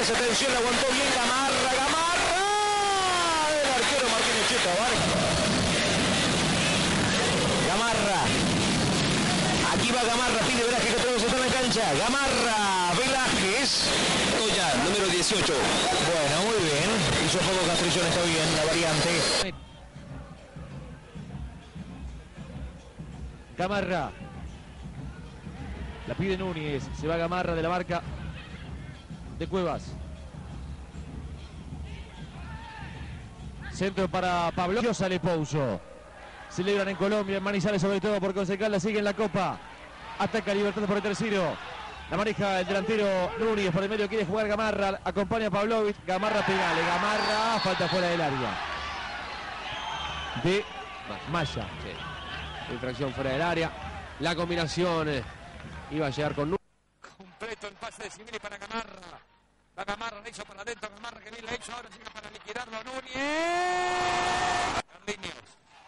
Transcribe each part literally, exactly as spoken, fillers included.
Esa tensión la aguantó bien Gamarra, Gamarra. El arquero Martínez Cheto, Gamarra. Aquí va Gamarra, pide Velázquez que tenemos está en la cancha. Gamarra, Velázquez. Toya, número dieciocho. Bueno, muy bien. Hizo poco Castrillón, está bien, la variante. Gamarra. La pide Núñez. Se va Gamarra de la marca de Cuevas. Centro para Pablo. Sale Pouso. Celebran en Colombia, en Manizales sobre todo por Concejal, la sigue en la Copa. Ataca Libertad por el tercero. La maneja el delantero Núñez, por el medio quiere jugar Gamarra, acompaña a Pavlovich. Gamarra pegale, Gamarra, falta fuera del área. De Maya. Sí. Infracción fuera del área. La combinación eh, iba a llegar con Núñez. Completo el pase de Civili para Gamarra. La Gamarra la hizo para adentro, Gamarra que bien la hizo, ahora llega para liquidarlo Núñez. Carliños.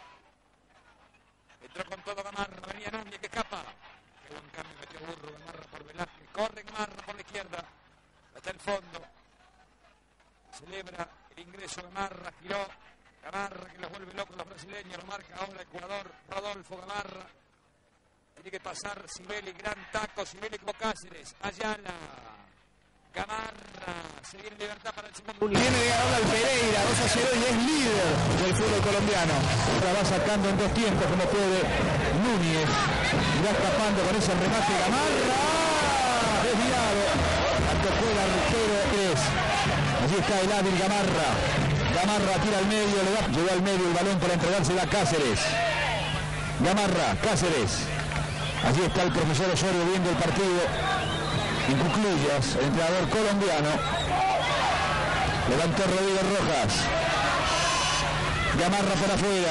Entró con todo Gamarra, venía Núñez que escapa. Qué buen cambio metió Burro, Gamarra por Velázquez. Corre Gamarra por la izquierda. Hasta el fondo. Celebra el ingreso Gamarra, giró. Gamarra que los vuelve locos los brasileños, lo marca ahora el jugador Rodolfo Gamarra. Tiene que pasar Civili, gran taco, Civili como Cáceres, Ayala. Gamarra, se viene Libertad para el segundo. Viene de ganar al Pereira, dos a cero y es líder del fútbol colombiano. Ahora va sacando en dos tiempos como puede Núñez. Va escapando con ese remate Gamarra. Desviado. Tocó el arquero tres. Allí está el hábil Gamarra. Gamarra tira al medio, le da, llegó al medio el balón para entregársela a Cáceres. Gamarra, Cáceres. Allí está el profesor Osorio viendo el partido. En Cuclillas, el entrenador colombiano. Levantó Rodrigo Rojas. Gamarra por afuera.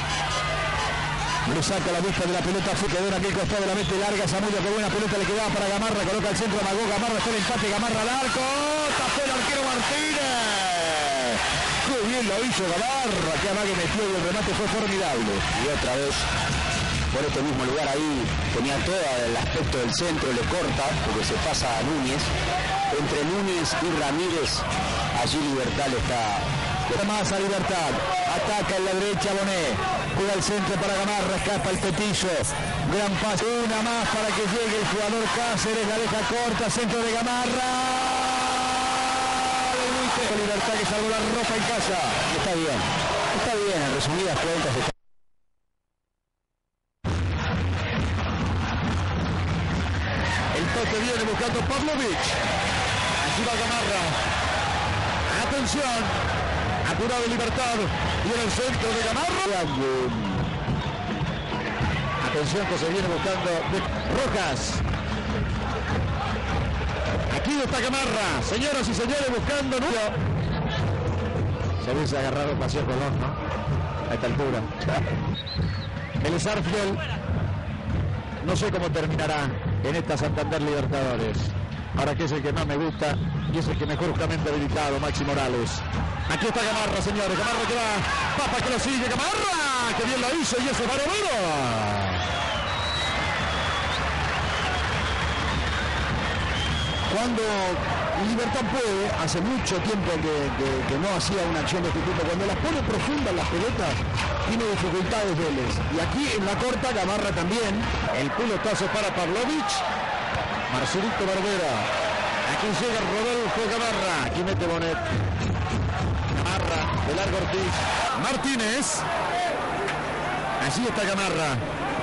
Le saca la vista de la pelota. Quedó en aquel costado, la mete larga. Zamudio, qué buena pelota le quedaba para Gamarra. Coloca el centro, amagó Gamarra. Está el empate. Gamarra al arco. Tapó el arquero Martínez. Qué bien lo hizo Gamarra. Qué amague metió y el remate fue formidable. Y otra vez por este mismo lugar ahí tenía todo el aspecto del centro, le corta porque se pasa a Núñez. Entre Núñez y Ramírez, allí Libertad le está... Está más a Libertad, ataca en la derecha Bonet, juega el centro para Gamarra, escapa el Petillo, gran pase, una más para que llegue el jugador Cáceres, la deja corta, centro de Gamarra. Libertad que salvó la ropa en casa. Está bien, está bien, en resumidas cuentas está... Que viene buscando Pavlovich. Aquí va Gamarra. Atención. Apurado Libertad. Viene el centro de Gamarra. Atención que se viene buscando Rojas. Aquí está Gamarra. Señoras y señores buscando. Se hubiese agarrado Pasión Colón, ¿no? A esta altura. El Sarfield. No sé cómo terminará en esta Santander Libertadores. Ahora que es el que más me gusta y es el que mejor justamente habilitado, Maxi Morales. Aquí está Gamarra, señores. Gamarra que va. Papa que lo sigue. Gamarra. Que bien lo hizo y ese Barovero. Cuando Libertad puede, hace mucho tiempo que, que, que no hacía una acción de este tipo, cuando las pone profundas las pelotas, tiene dificultades Vélez. Y aquí en la corta, Gamarra también. El pelotazo para Pavlovich. Marcelito Barbera. Aquí llega Rodolfo Gamarra. Aquí mete Bonet. Gamarra, de largo Ortiz. Martínez. Allí está Gamarra.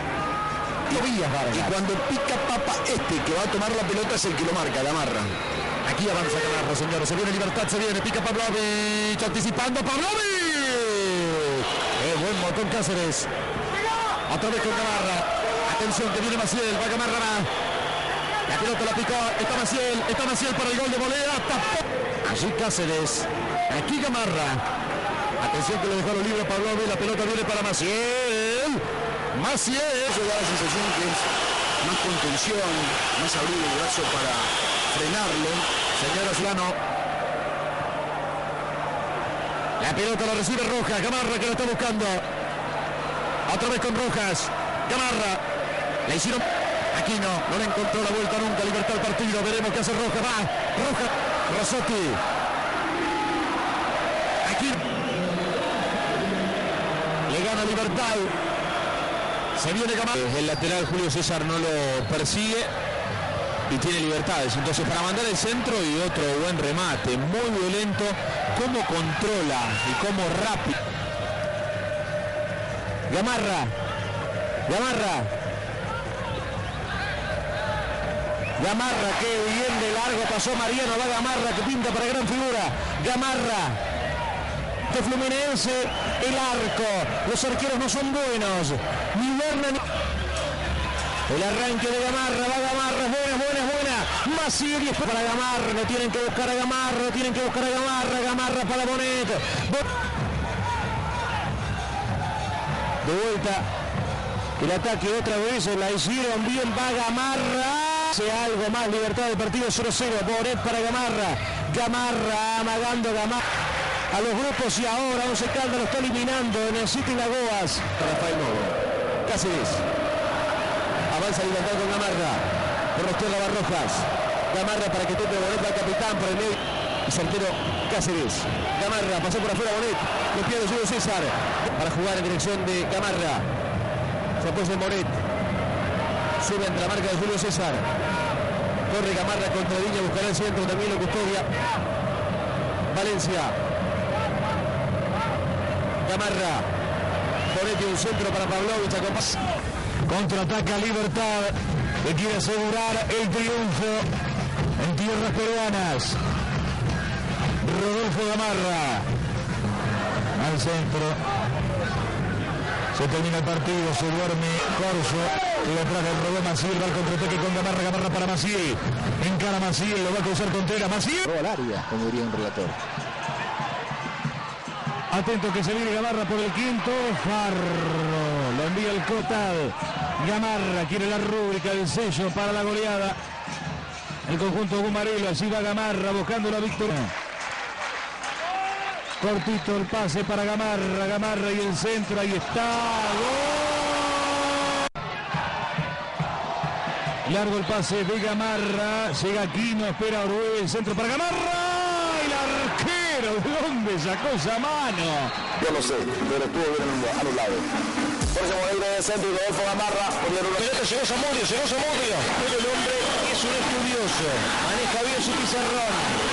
Y cuando pica Papa este que va a tomar la pelota es el que lo marca, Gamarra. Aquí avanza Gamarra, señores. Se viene Libertad, se viene, pica Pavlovich, anticipando Pavlovich. Eh, buen botón Cáceres. Otra vez con Gamarra. Atención que viene Maciel, va Gamarra. La pelota la picó, está Maciel, está Maciel para el gol de volea. Tapó. Allí Cáceres. Aquí Gamarra. Atención que le dejó lo libre Pavlovich, la pelota viene para Maciel. Maciel. Eso da la sensación que es más contención, más abrir el brazo para frenarlo. Señora Solano. La pelota la recibe Rojas. Gamarra que lo está buscando. Otra vez con Rojas. Gamarra. La hicieron. Aquino no le encontró la vuelta nunca. Libertad al partido. Veremos qué hace Roja. Va. Roja. Rossotti. Aquí. Le gana Libertad. Se viene Gamarra. El lateral Julio César no lo persigue y tiene libertades. Entonces para mandar el centro y otro buen remate. Muy violento. Cómo controla y cómo rápido. Gamarra. Gamarra. Gamarra, que bien de largo pasó Mariano. Va Gamarra, que pinta para gran figura. Gamarra. De Fluminense, el arco. Los arqueros no son buenos. Ni Berna ni... El arranque de Gamarra, va Gamarra, buena, buena, buena. Maciel y para Gamarra, no tienen que buscar a Gamarra, no tienen que buscar a Gamarra. Gamarra para Bonet. De vuelta. El ataque otra vez, la hicieron bien, va Gamarra. Hace algo más, libertad del partido cero cero. Bonet para Gamarra. Gamarra amagando Gamarra a los grupos y ahora Once Caldas lo está eliminando en el City Lagoas. Rafael Novo. Cáceres. Avanza Libertad con Gamarra. Por los tierra Barrojas. Gamarra para que toque Bonet al capitán por el medio. Y certero Cáceres. Gamarra pasó por afuera Bonet. Lo pierde Julio César. Para jugar en dirección de Gamarra. Se apoya en Bonet. Sube entre la marca de Julio César. Corre Gamarra contra Viña. Buscará el centro. También lo custodia Valencia. Gamarra. Bonet un centro para Pavlovich. Contraataca Libertad. Que quiere asegurar el triunfo en tierras peruanas. Rodolfo Gamarra. Al centro. Se termina el partido. Se duerme Corso. Y detrás del robó Maciel. Va al contraataque con Gamarra. Gamarra para Maciel. Encara Maciel. Lo va a cruzar Contreras. Maciel. Al área, como diría un relator. Atento que se viene Gamarra por el quinto. Farro. Lo envía el Cotal. Gamarra quiere la rúbrica, el sello para la goleada. El conjunto Bumarelo. Así va Gamarra buscando la victoria. Cortito el pase para Gamarra. Gamarra y el centro. Ahí está. ¡Gol! Largo el pase de Gamarra. Llega Aquino. Espera Orué. El centro para Gamarra. El arquero. ¿De dónde sacó esa mano? Yo no sé, pero estuvo bien a los lados. Jorge Moreira de centro y Rodolfo Gamarra. Pelota llegó Zamudio, llegó Zamudio. Pero el hombre es un estudioso. Maneja bien su pizarrón.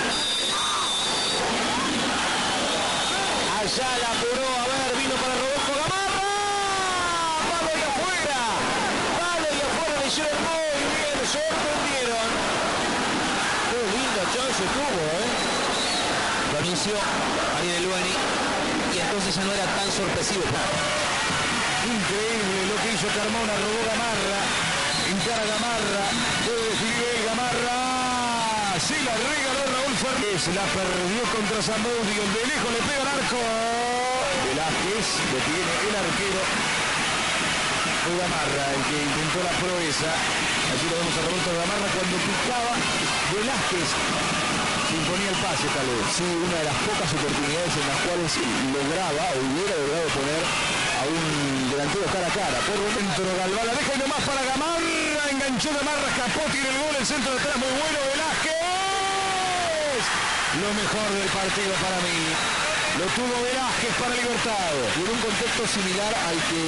Allá la apuró, a ver, vino para Rodolfo Gamarra. Palo y afuera. Palo y afuera le hicieron muy bien, sorprendieron. Qué linda chance tuvo, ¿eh? Lo anunció Ariel Luani y entonces ya no era tan sorpresivo. Increíble lo que hizo Carmona, robó Gamarra, encara Gamarra, puede definir el Gamarra, se la regaló Raúl Fernández, la perdió contra Zamudio, el de lejos le pega al arco, Velázquez detiene el arquero, fue Gamarra el que intentó la proeza, allí lo vemos a Roberto Gamarra cuando picaba Velázquez. Imponía el pase tal vez. Sí, una de las pocas oportunidades en las cuales lograba o hubiera logrado poner a un delantero cara a cara. Por dentro Galván, la deja y nomás para Gamarra, enganchó Gamarra, escapó, tiene el gol, el centro de atrás muy bueno, Velázquez. Lo mejor del partido para mí. Lo tuvo Velázquez para Libertad. Y en un contexto similar al que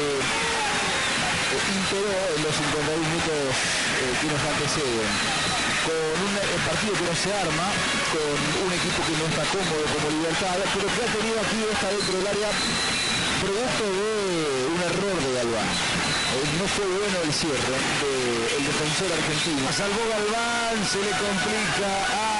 imperó en los cincuenta y un minutos eh, que nos anteceden. Con un partido que no se arma, con un equipo que no está cómodo como Libertad, pero que ha tenido aquí esta dentro del área producto de un error de Galván. Eh, no fue bueno el cierre del defensor argentino. Salvó Galván, se le complica a